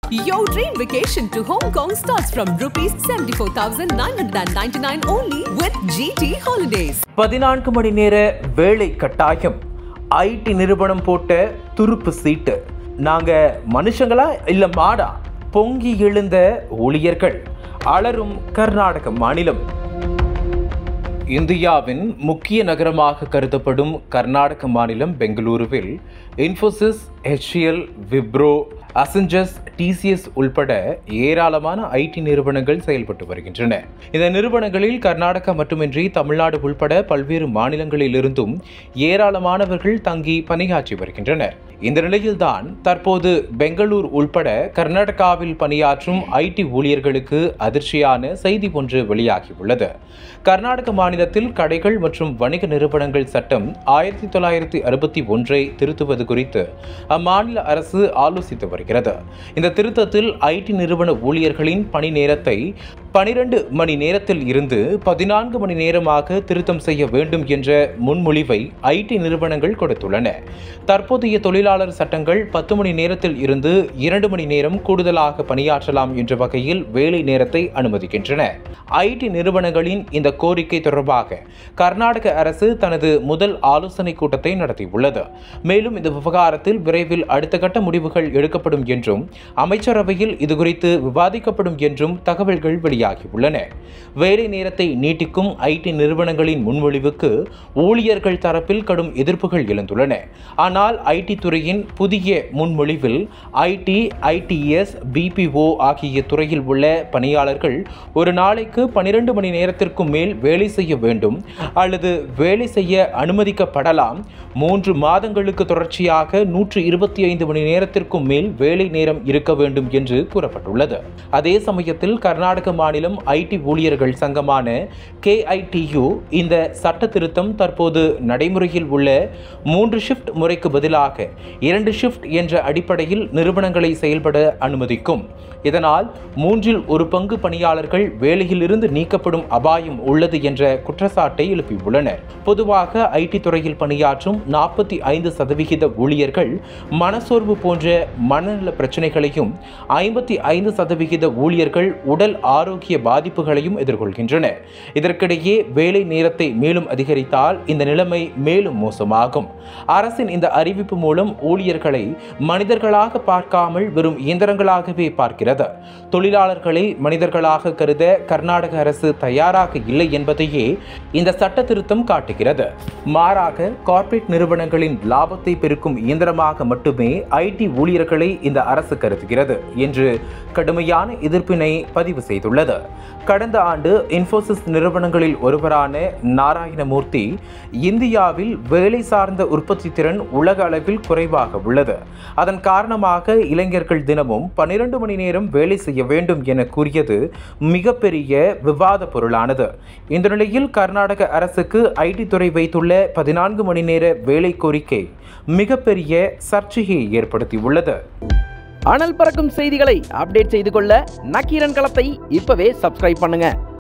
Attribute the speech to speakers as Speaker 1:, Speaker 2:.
Speaker 1: Your dream vacation to Hong Kong starts from rupees 74,999 only with GT Holidays.
Speaker 2: 14 மணி நேர வேலை கட்டாயம். ID நிறுவனம் போட்ட துருப்பு சீட்டு. நாங்க மனுஷங்களா இல்ல மாடா? பொங்கி எழுந்த ஊழியர்கள். அலரும் கர்நாடக மாநிலம். இந்தியாவின் முக்கிய நகரமாக கருதப்படும் கர்நாடக மாநிலம் பெங்களூருவில் இன்ஃபோசிஸ், HCL, விப்ரோ, அசெஞ்சர்ஸ், TCS உள்பட ஏராளமான ஐடி நிறுவனங்கள் செயல்பட்டு வருகின்றன. இந்த நிறுவனங்களில் கர்நாடகா மட்டுமின்றி தமிழ்நாடு உள்பட பல்வேறு மாநிலங்களிலிருந்தும் ஏராளமானவர்கள் தங்கி பணியாற்றி வருகின்றனர். இந்த நிலையில்தான் தற்போது பெங்களூர் உள்பட கர்நாடகாவில் பணியாற்றும் ஐடி ஊழியர்களுக்கு அதிர்ச்சியான செய்தி ஒன்று வெளியாகியுள்ளது. கர்நாடக மாநிலத்தில் கடைகள் மற்றும் வணிக நிறுவனங்கள் சட்டம் 1961 திருத்துவது குறித்து அம்மாநில அரசு ஆலோசித்து வருகிறது. இந்த திருத்தத்தில் ஐடி நிறுவன ஊழியர்களின் பணி நேரத்தை 12 மணி நேரத்தில் இருந்து 14 மணி நேரமாக திருத்தம் செய்ய வேண்டும் என்ற முன்மொழிவை ஐடி நிறுவனங்கள் கொடுத்துள்ளன. தற்போதைய தொழிலாளர் சட்டங்கள் 10 மணி நேரத்தில் இருந்து 2 மணி நேரம் கூடுதலாக பணியாற்றலாம் என்ற வகையில் வேலை நேரத்தை அனுமதிக்கின்றன. ஐடி நிறுவனங்களின் இந்த கோரிக்கை தொடர்பாக கர்நாடக அரசு தனது முதல் ஆலோசனை கூட்டத்தை நடத்தியுள்ளது. மேலும் இந்த விவகாரத்தில் விரைவில் அடுத்த கட்ட முடிவுகள் எடுக்கப்படும் என்றும் அமைச்சரவையில் இதுகுறித்து விவாதிக்கப்படும் என்றும் தகவல்கள் வெளியாகியுள்ளன. வேலை நேரத்தை நீட்டிக்கும் ஐடி நிறுவனங்களின் முன்மொழிவுக்கு ஊழியர்கள் தரப்பில் கடும் எதிர்ப்புகள் எழுந்துள்ளன. ஆனால் ஐடி துறையின் புதிய முன்மொழிவில் ஐடி, ITS, BPO ஆகிய துறையில் உள்ள பணியாளர்கள் ஒரு நாளைக்கு 12 மணி நேரத்திற்கும் மேல் வேலை செய்ய வேண்டும் அல்லது வேலை செய்ய அனுமதிக்கப்படலாம். 3 மாதங்களுக்கு தொடர்ச்சியாக 125 மணி நேரத்திற்கும் மேல் வேலை நேரம் இருக்க வேண்டும் என்று கூறப்பட்டுள்ளது. அதே சமயத்தில் கர்நாடக மாநிலம் ஐடி ஊழியர்கள் சங்கமான KITU இந்த சட்ட திருத்தம் தற்போது நடைமுறையில் உள்ள 3 ஷிஃப்ட் முறைக்கு பதிலாக 2 ஷிஃப்ட் என்ற அடிப்படையில் நிறுவனங்களை செயல்பட அனுமதிக்கும். இதனால் 3 1/4 பணியாளர்கள் வேலையில் இருந்து நீக்கப்படும் அபாயம் உள்ளது என்ற குற்றச்சாட்டை எழுப்பியுள்ளனர். பொதுவாக ஐடி துறையில் பணியாற்றும் 45% ஊழியர்கள் மனசோர்வு போன்ற மனநல பிரச்சனைகளையும் 55% ஊழியர்கள் உடல் ஆரோக்கிய பாதிப்புகளையும் எதிர்கொள்கின்றனர். இதற்கிடையே வேலை நேரத்தை மேலும் அதிகரித்தால் இந்த நிலைமை மேலும் மோசமாகும். அரசின் இந்த அறிவிப்பு மூலம் ஊழியர்களை மனிதர்களாக பார்க்காமல் வெறும் இயந்திரங்களாகவே பார்க்கிறது. தொழிலாளர்களை மனிதர்களாக கருத கர்நாடக அரசு தயாராக இல்லை என்பதையே இந்த சட்ட திருத்தம் காட்டுகிறது. மாறாக கார்ப்பரேட் நிறுவனங்களின் லாபத்தை பெருக்கும் இயந்திரமாக மட்டுமே ஐடி ஊழியர்களை இந்த அரசு கருதுகிறது என்று கடுமையான எதிர்ப்பினை பதிவு செய்துள்ளது. கடந்த ஆண்டு இன்ஃபோசிஸ் நிறுவனங்களில் ஒருவரான நாராயணமூர்த்தி, இந்தியாவில் வேலை சார்ந்த உற்பத்தி திறன் உலக அளவில் குறைவாக உள்ளது. அதன் காரணமாக இளைஞர்கள் தினமும் 12 மணி நேரம் வேலை செய்ய வேண்டும் என கூறியது மிகப்பெரிய விவாத பொருளானது. இந்த நிலையில் கர்நாடக அரசுக்கு ஐடி துறை வைத்துள்ள 14 மணி நேர வேலை கோரிக்கை மிகப்பெரிய சர்ச்சையை ஏற்படுத்தியுள்ளது.
Speaker 3: அனல் பறக்கும் செய்திகளை அப்டேட் செய்து கொள்ள நக்கீரன் களத்தை இப்பவே சப்ஸ்கிரைப் பண்ணுங்க.